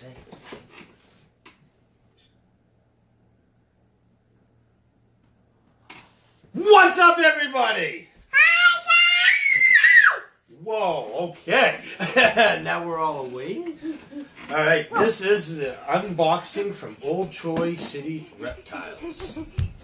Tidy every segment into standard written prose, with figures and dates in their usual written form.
say? What's up, everybody? Hi, Whoa, okay. Now we're all awake. All right, this is the unboxing from Old Troy City Reptiles.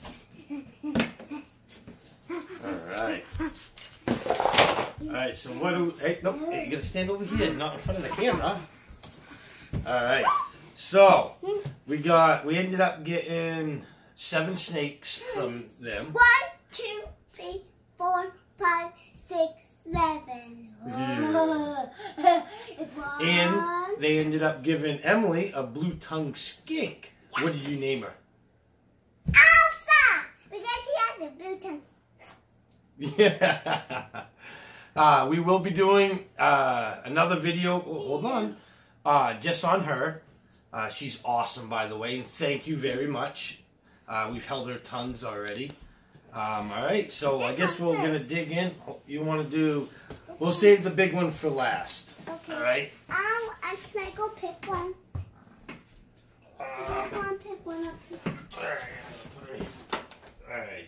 All right, so what do we, hey, no, hey, you gotta stand over here, not in front of the camera. All right, so we ended up getting 7 snakes from them. 1, 2, 3, 4, 5, 6, 7. Yeah. And they ended up giving Emily a blue-tongued skink. Yes. What did you name her? Elsa! Because she has the blue tongue. Yeah. We will be doing another video. Oh, hold on. Just on her. She's awesome, by the way. And thank you very much. We've held her tongues already. All right. So I guess we're going to dig in. You want to do... We'll save the big one for last. Okay. All right? Can I go pick one? I want to pick one up here. All right.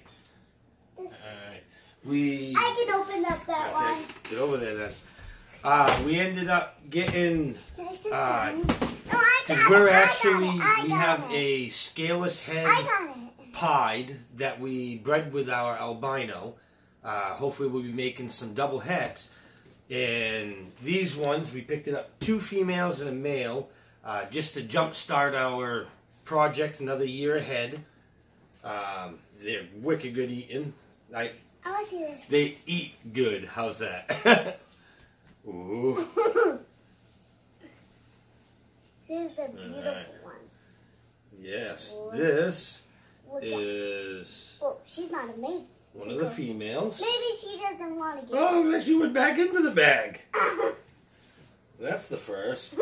I can open up that one. Get over there then. We ended up getting, because we have a scaleless head pied that we bred with our albino. Hopefully we'll be making some double heads. And these ones, we picked it up 2 females and a male, just to jumpstart our project another year ahead. They're wicked good eating. I want to see this. They eat good. How's that? Ooh. This is a beautiful one. Yes, this is she's not a mate. One of the females. Maybe she doesn't want to get Oh, she went back into the bag. That's the first.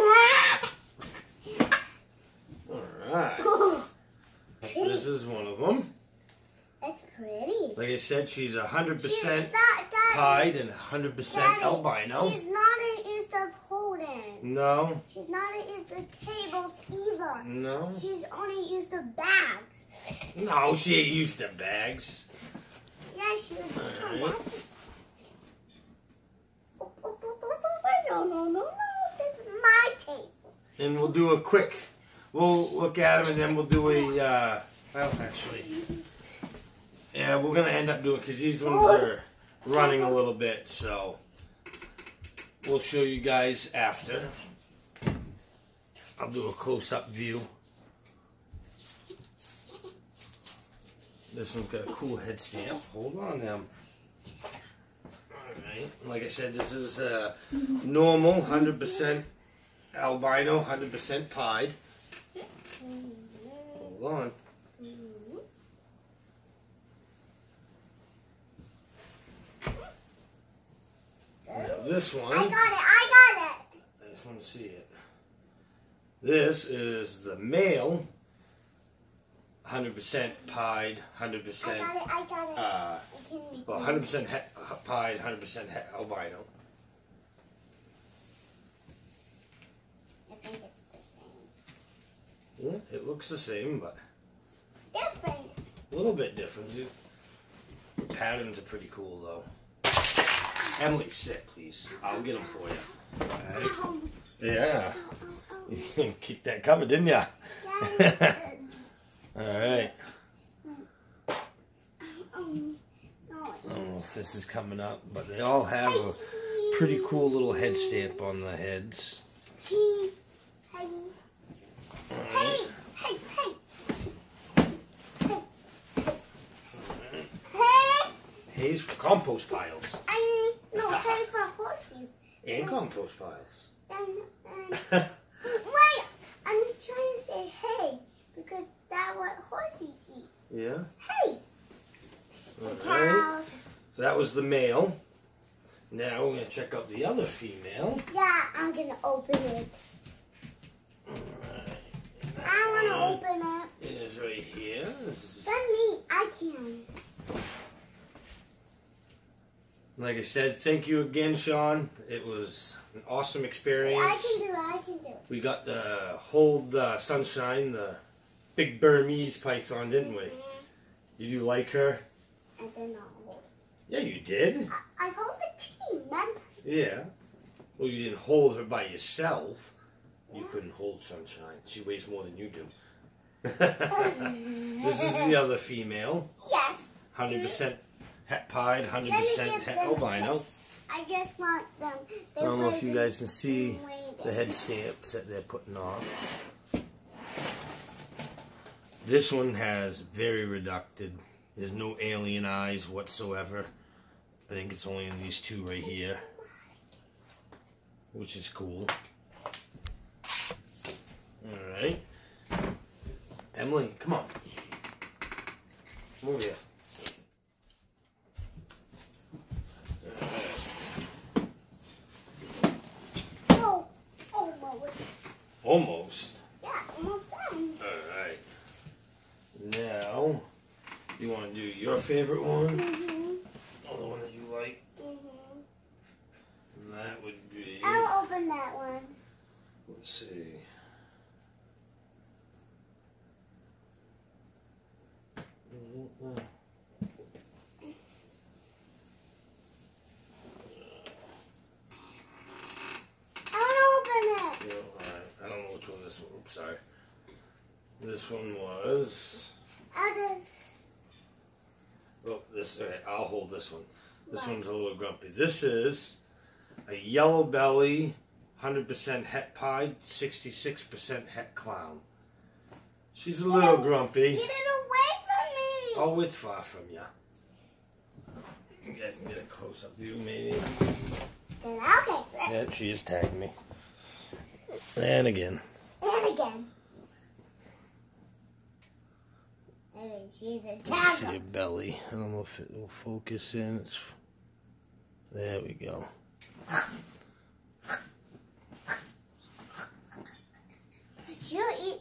Alright. This is one of them. That's pretty. Like I said, she's 100% pied and 100% albino. She's not used to holding. No. She's not used to tables either. No. She's only used to bags. No, she ain't used to bags. Yeah, she was. Right. No. This is my table. And we'll do a quick, we'll look at them and then we'll do a, well, actually, yeah, we're going to end up doing, because these ones are running a little bit, so we'll show you guys after. I'll do a close-up view. This one's got a cool head stamp. Hold on now. Alright, like I said, this is normal, 100% albino, 100% pied. Hold on. Now this one. I got it. I just want to see it. This is the male. 100% pied, 100%. I got it. Well, 100% pied, 100% albino. I think it's the same. Yeah, it looks the same, but different. A little bit different. The patterns are pretty cool, though. Emily, sit, please. I'll get them for you. All right. Yeah. You keep that covered, didn't ya? All right. I don't know if this is coming up, but they all have a pretty cool little head stamp on the heads. Hay's for compost piles. No, hay for horses. And compost piles. Wait, I'm trying to say hay because that's what horses eat. Yeah. Hay. Right. So that was the male. Now we're going to check out the other female. Yeah, I'm going to open it. Alright. I want to open it. It is right here. Let me. I can. Like I said, thank you again, Sean. It was an awesome experience. I can do it. We got to hold Sunshine, the big Burmese python, didn't we? Did you like her? I did not hold Yeah, you did. I hold the team, man. Yeah. Well, you didn't hold her by yourself. You couldn't hold Sunshine. She weighs more than you do. This is the other female. Yes. 100% het pied, 100% het albino. I just want them. I don't know if you guys can see the head stamps that they're putting on. This one has very reducted. There's no alien eyes whatsoever. I think it's only in these two right here, which is cool. Alright. Emily, come on. Come over here. Oh, almost. Almost. Yeah, almost done. Alright. Now, you want to do your favorite one? Or the one that you like? And that would be... I'll open that one. Let's see. I don't know which one this one. Oops, sorry. This one was. Oh, this. Okay, I'll hold this one. This one's a little grumpy. This is a yellow belly, 100% het pied, 66% het clown. She's a little grumpy. Get it away from me! Oh, it's far from you. You guys can get a close-up view, maybe. Okay. Yep, she is tagging me. And again. And again. She's a tagger. Let's see her belly. I don't know if it will focus in. There we go. She'll eat.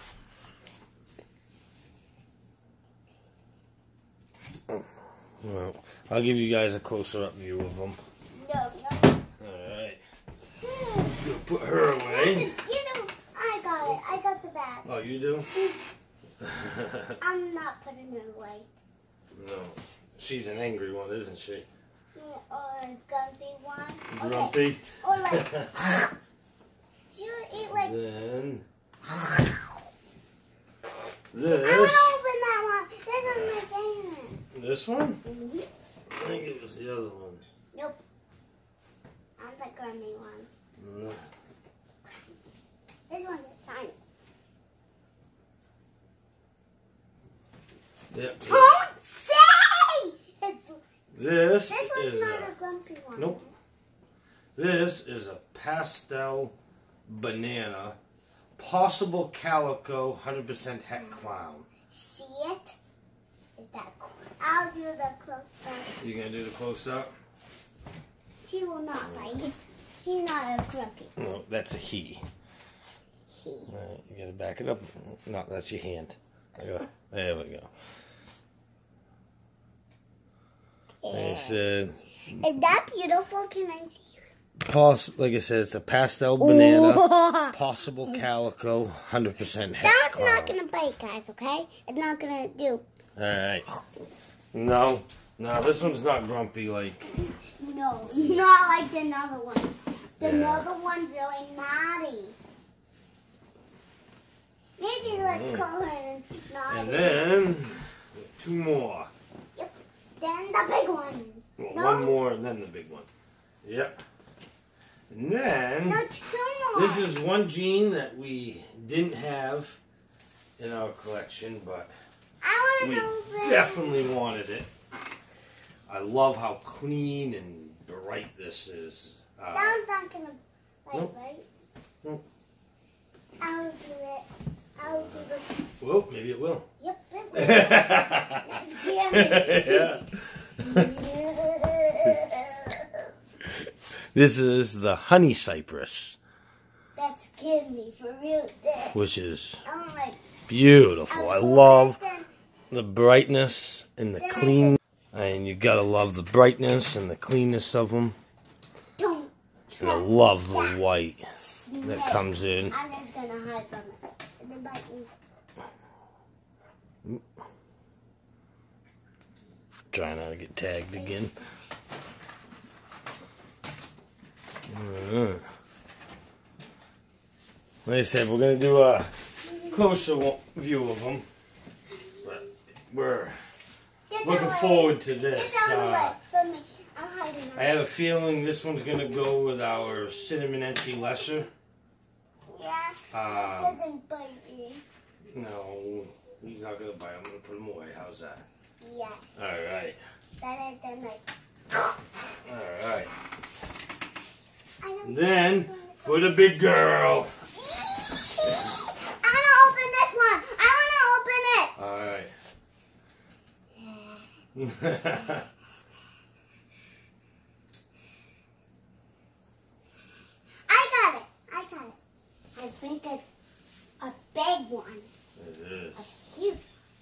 Well, I'll give you guys a closer up view of them. No. Alright. Put her away. Get him. I got it. I got the bag. Oh, you do? I'm not putting her away. No. She's an angry one, isn't she? Or a grumpy one. Grumpy? Okay. Or like... she'll eat like... Then... I want to open that one. This one's my favorite. This one? I think it was the other one. Nope. I'm the grumpy one. No. This one's tiny. Yep. Don't say! This one's is not a grumpy one. Nope. This is a pastel banana, possible calico, 100% het clown. See it? Is that cool? I'll do the close-up. You gonna do the close-up? She will not bite. She's not a grumpy. No, that's a he. He. Right, you gotta back it up. No, that's your hand. There we go. Yeah. They said, Is that beautiful? Can I see? like I said, it's a pastel banana, possible calico, 100% het That's clown. not gonna bite, guys. Okay? It's not gonna do. All right. No, this one's not grumpy like. No, not like the other one. The Yeah. other one's really naughty. Maybe let's call her naughty. And then 2 more. Yep. Then the big one. Well, No. 1 more and then the big one. Yep. And then No, 2 more. this is one gene that we didn't have in our collection, but I we want to know. definitely wanted it. I love how clean and bright this is. That's not gonna bite, Nope. right? Nope. I'll do it. I'll do the. Well, maybe it will. Yep. It will. Let's get it. This is the honey cypress, That's kidney for real. which is I'm like. beautiful. I love the brightness and the clean. And you gotta love the brightness and the cleanness of them. Don't. And I love the white that comes in. I'm just gonna hide from it. They bite me. Trying not to get tagged again. Like I said, we're going to do a closer view of them. But we're looking forward to this. I have a feeling this one's going to go with our cinnamon etchy lesser. Yeah, it doesn't bite you. No, he's not going to bite. I'm going to put him away. How's that? Yeah. Alright. Better than like... Alright. Then, for the big girl. I want to open this one. I want to open it. Alright. I got it. I think it's a big one. It is. A huge.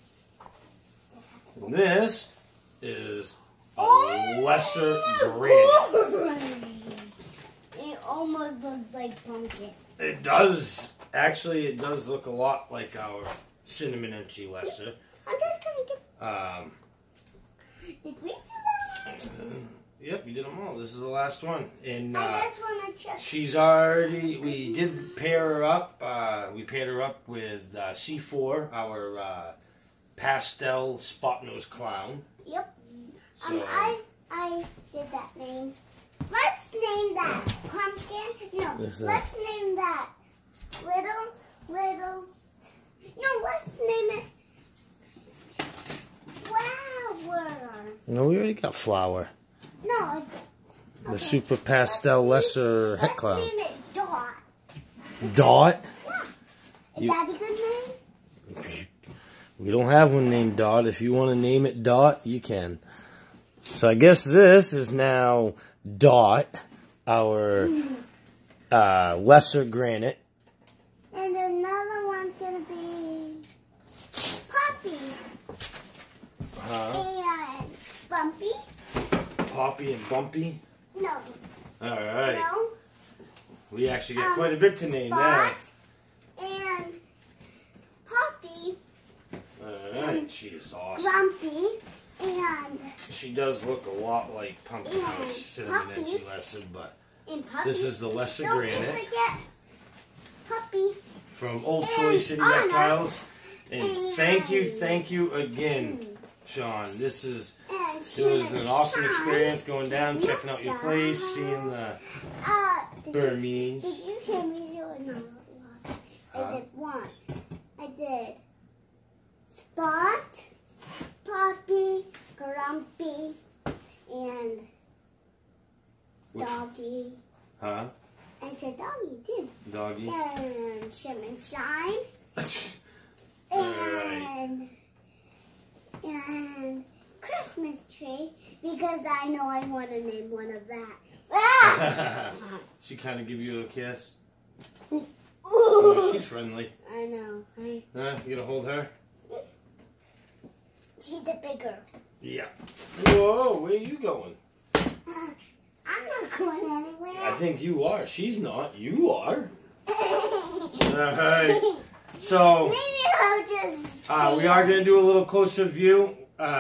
This is a lesser granite. It almost looks like pumpkin. It does. Actually, it does look a lot like our cinnamon etchy lesser. I'm just gonna get. Did we do that? Yep, we did them all. This is the last one. And I just wanna check. she's already. We did pair her up. We paired her up with C4, our pastel spot nose clown. Yep. So, I did that name. Let's name that pumpkin. No, let's name that little. No, let's name it flower. no, we already got flower. No. The super pastel lesser head clown. Let's name it Dot. Dot? Yeah. Is that a good name? We don't have one named Dot. If you want to name it Dot, you can. So I guess this is now Dot, our lesser granite. And another one's going to be Poppy. And Bumpy. Poppy and Bumpy? No. Alright. No. We actually got quite a bit to name Spot now. And Poppy. Alright, she is awesome. Bumpy. And She does look a lot like Pumpkin House Cinnamon Etchy Lesser, but this is the lesser granite. Don't forget Puppy. From Old Troy City Reptiles. And thank you again, Sean. It was an awesome experience going down, checking out your place, seeing the Burmese. Did you hear me do another one? I did one. I did Spot, Poppy, Grumpy, and Doggy. Huh? I said Doggy too. Doggy. And Shim and Shine. And Christmas tree, because I know I want to name one of that. She kind of give you a kiss. Ooh. Oh, she's friendly. I know. You gonna hold her? She's a big girl. Yeah. Whoa, where are you going? I'm not going anywhere. I think you are. She's not. You are. Alright. So, maybe I'll just we are going to do a little closer view,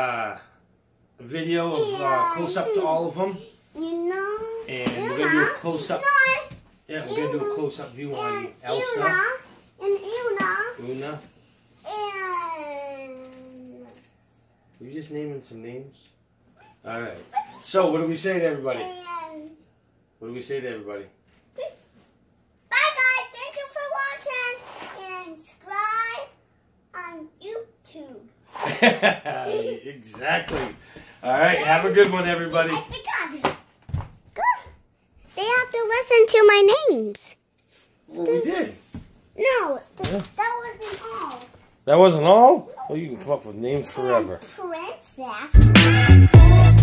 video of close up to all of them. You know. And we're going to do a close up. Yeah, we're going to do a close up view on Elsa. And Una. Una. And. We're just naming some names. Alright. So, what do we say to everybody? And. What do we say to everybody? Bye, guys. Thank you for watching. And subscribe on YouTube. Exactly. Alright, have a good one, everybody. I forgot. They have to listen to my names. Well, we did. No, that wasn't all. That wasn't all? Well, you can come up with names forever. Princess.